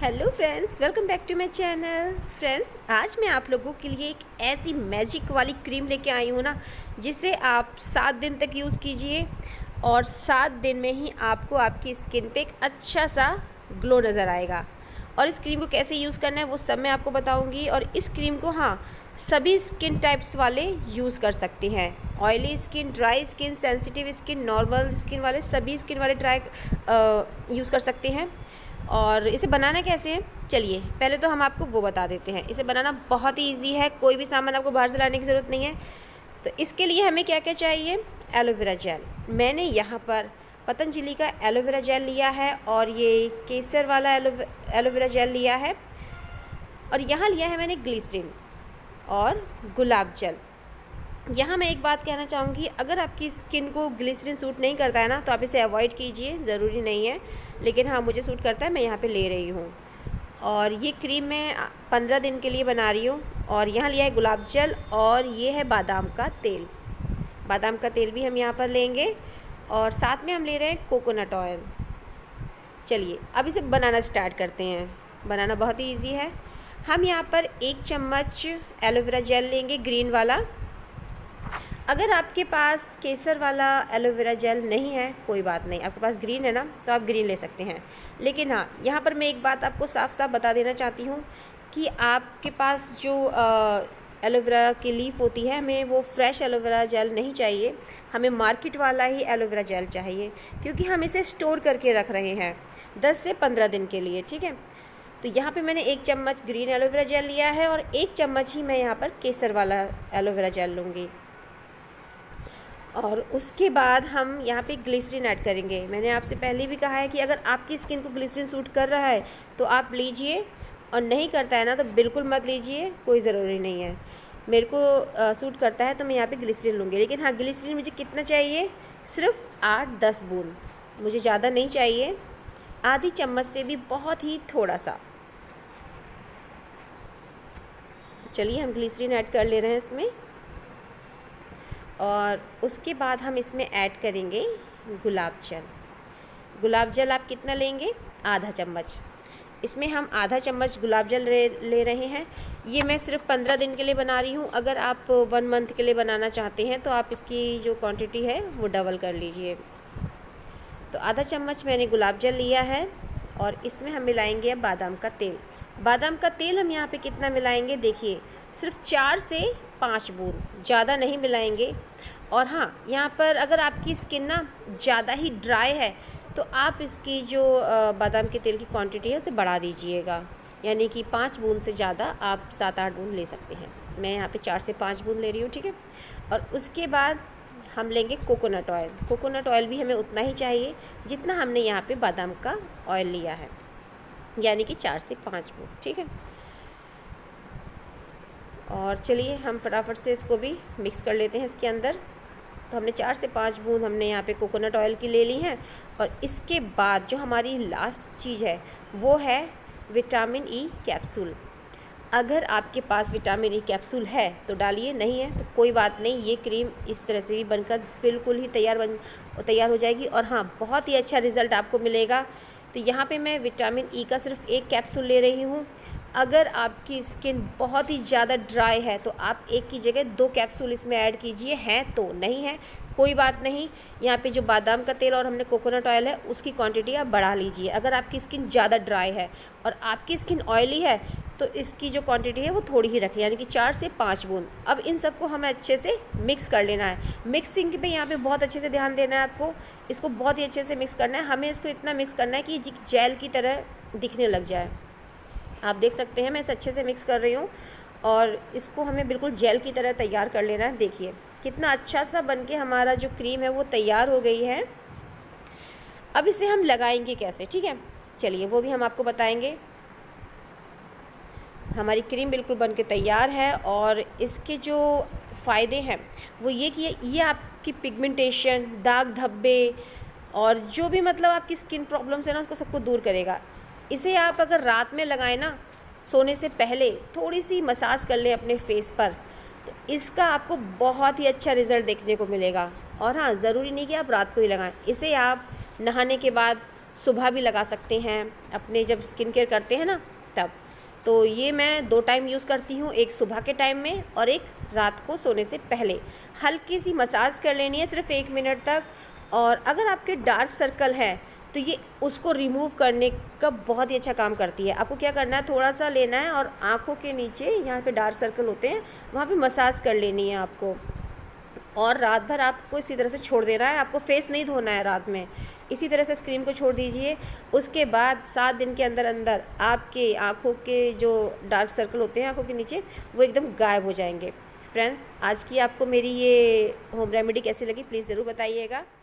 Hello friends, welcome back to my channel. Friends, आज मैं आप लोगों के लिए एक ऐसी मैजिक वाली क्रीम लेके आई हूँ ना, जिसे आप 7 दिन तक यूज़ कीजिए और 7 दिन में ही आपको आपकी स्किन पे एक अच्छा सा ग्लो नज़र आएगा। और इस क्रीम को कैसे यूज़ करना है वो सब मैं आपको बताऊँगी। और इस क्रीम को सभी स्किन टाइप्स वाले यूज़ कर सकते हैं। Oily skin, dry skin, sensitive skin, normal skin वाले, सभी स्किन वाले यूज़ कर सकते हैं। और इसे बनाना कैसे है, चलिए पहले तो हम आपको वो बता देते हैं। इसे बनाना बहुत ही ईजी है, कोई भी सामान आपको बाहर से लाने की ज़रूरत नहीं है। तो इसके लिए हमें क्या क्या चाहिए? Aloe vera gel. मैंने यहाँ पर पतंजलि का एलोवेरा जेल लिया है और ये केसर वाला एलोवेरा जेल लिया है। और यहाँ लिया है मैंने ग्लिसरीन और गुलाब जल। यहाँ मैं एक बात कहना चाहूँगी, अगर आपकी स्किन को ग्लिसरीन सूट नहीं करता है ना, तो आप इसे अवॉइड कीजिए, ज़रूरी नहीं है। लेकिन हाँ, मुझे सूट करता है, मैं यहाँ पे ले रही हूँ। और ये क्रीम मैं 15 दिन के लिए बना रही हूँ। और यहाँ लिया है गुलाब जल और ये है बादाम का तेल। बादाम का तेल भी हम यहाँ पर लेंगे और साथ में हम ले रहे हैं कोकोनट ऑयल। चलिए अब इसे बनाना स्टार्ट करते हैं। बनाना बहुत ही ईजी है। हम यहाँ पर 1 चम्मच एलोवेरा जेल लेंगे, ग्रीन वाला। अगर आपके पास केसर वाला एलोवेरा जेल नहीं है, कोई बात नहीं, आपके पास ग्रीन है ना, तो आप ग्रीन ले सकते हैं। लेकिन हाँ, यहाँ पर मैं एक बात आपको साफ साफ बता देना चाहती हूँ कि आपके पास जो एलोवेरा की लीफ होती है, हमें वो फ्रेश एलोवेरा जेल नहीं चाहिए, हमें मार्केट वाला ही एलोवेरा जेल चाहिए, क्योंकि हम इसे स्टोर करके रख रहे हैं 10 से 15 दिन के लिए, ठीक है। तो यहाँ पे मैंने 1 चम्मच ग्रीन एलोवेरा जेल लिया है और 1 चम्मच ही मैं यहाँ पर केसर वाला एलोवेरा जेल लूँगी। और उसके बाद हम यहाँ पे ग्लिसरीन ऐड करेंगे। मैंने आपसे पहले भी कहा है कि अगर आपकी स्किन को ग्लिसरीन सूट कर रहा है तो आप लीजिए, और नहीं करता है ना तो बिल्कुल मत लीजिए, कोई ज़रूरी नहीं है। मेरे को सूट करता है तो मैं यहाँ पे ग्लिसरीन लूँगी। लेकिन हाँ, ग्लिसरीन मुझे कितना चाहिए? सिर्फ 8-10 बूंद, मुझे ज़्यादा नहीं चाहिए। आधी चम्मच से भी बहुत ही थोड़ा सा। तो चलिए हम ग्लिसरीन ऐड कर ले रहे हैं इसमें। और उसके बाद हम इसमें ऐड करेंगे गुलाब जल। गुलाब जल आप कितना लेंगे? आधा चम्मच। इसमें हम आधा चम्मच गुलाब जल ले रहे हैं। ये मैं सिर्फ 15 दिन के लिए बना रही हूँ। अगर आप 1 मंथ के लिए बनाना चाहते हैं तो आप इसकी जो क्वांटिटी है वो डबल कर लीजिए। तो आधा चम्मच मैंने गुलाब जल लिया है और इसमें हम मिलाएंगे अब बादाम का तेल। बादाम का तेल हम यहाँ पे कितना मिलाएंगे? देखिए, सिर्फ 4 से 5 बूंद, ज़्यादा नहीं मिलाएंगे। और हाँ, यहाँ पर अगर आपकी स्किन ना ज़्यादा ही ड्राई है तो आप इसकी जो बादाम के तेल की क्वांटिटी है उसे बढ़ा दीजिएगा, यानी कि 5 बूंद से ज़्यादा आप 7-8 बूंद ले सकते हैं। मैं यहाँ पे 4 से 5 बूंद ले रही हूँ, ठीक है। और उसके बाद हम लेंगे कोकोनट ऑयल। कोकोनट ऑयल भी हमें उतना ही चाहिए जितना हमने यहाँ पे बादाम का ऑयल लिया है, यानी कि 4 से 5 बूंद, ठीक है। और चलिए हम फटाफट से इसको भी मिक्स कर लेते हैं इसके अंदर। तो हमने 4 से 5 बूंद हमने यहाँ पे कोकोनट ऑयल की ले ली हैं। और इसके बाद जो हमारी लास्ट चीज़ है वो है विटामिन ई कैप्सूल। अगर आपके पास विटामिन ई कैप्सूल है तो डालिए, नहीं है तो कोई बात नहीं। ये क्रीम इस तरह से भी बनकर बिल्कुल ही तैयार हो जाएगी और हाँ, बहुत ही अच्छा रिज़ल्ट आपको मिलेगा। तो यहाँ पे मैं विटामिन ई का सिर्फ 1 कैप्सूल ले रही हूँ। अगर आपकी स्किन बहुत ही ज़्यादा ड्राई है तो आप 1 की जगह 2 कैप्सूल इसमें ऐड कीजिए। हैं तो नहीं है, कोई बात नहीं। यहाँ पे जो बादाम का तेल और हमने कोकोनट ऑयल है उसकी क्वांटिटी आप बढ़ा लीजिए। अगर आपकी स्किन ज़्यादा ड्राई है और आपकी स्किन ऑयली है तो इसकी जो क्वांटिटी है वो थोड़ी ही रखें, यानी कि 4 से 5 बूंद। अब इन सबको हमें अच्छे से मिक्स कर लेना है। मिक्सिंग पे यहाँ पे बहुत अच्छे से ध्यान देना है आपको। इसको बहुत ही अच्छे से मिक्स करना है। हमें इसको इतना मिक्स करना है कि जेल की तरह दिखने लग जाए। आप देख सकते हैं मैं इसे अच्छे से मिक्स कर रही हूँ और इसको हमें बिल्कुल जेल की तरह तैयार कर लेना है। देखिए कितना अच्छा सा बनके हमारा जो क्रीम है वो तैयार हो गई है। अब इसे हम लगाएंगे कैसे, ठीक है, चलिए वो भी हम आपको बताएंगे। हमारी क्रीम बिल्कुल बनके तैयार है और इसके जो फ़ायदे हैं वो ये कि ये आपकी पिगमेंटेशन, दाग धब्बे और जो भी मतलब आपकी स्किन प्रॉब्लम्स है ना, उसको सबको दूर करेगा। इसे आप अगर रात में लगाएं ना, सोने से पहले थोड़ी सी मसाज कर लें अपने फेस पर, तो इसका आपको बहुत ही अच्छा रिज़ल्ट देखने को मिलेगा। और हाँ, ज़रूरी नहीं कि आप रात को ही लगाएं, इसे आप नहाने के बाद, सुबह भी लगा सकते हैं अपने जब स्किन केयर करते हैं ना तब। तो ये मैं 2 टाइम यूज़ करती हूँ, एक सुबह के टाइम में और एक रात को सोने से पहले। हल्की सी मसाज कर लेनी है सिर्फ 1 मिनट तक। और अगर आपके डार्क सर्कल है तो ये उसको रिमूव करने का बहुत ही अच्छा काम करती है। आपको क्या करना है, थोड़ा सा लेना है और आँखों के नीचे यहाँ पे डार्क सर्कल होते हैं वहाँ पे मसाज कर लेनी है आपको। और रात भर आपको इसी तरह से छोड़ देना है, आपको फेस नहीं धोना है रात में। इसी तरह से इस क्रीम को छोड़ दीजिए। उसके बाद 7 दिन के अंदर अंदर आपके आँखों के जो डार्क सर्कल होते हैं आँखों के नीचे वो एकदम गायब हो जाएंगे। फ्रेंड्स, आज की आपको मेरी ये होम रेमेडी कैसी लगी प्लीज़ ज़रूर बताइएगा।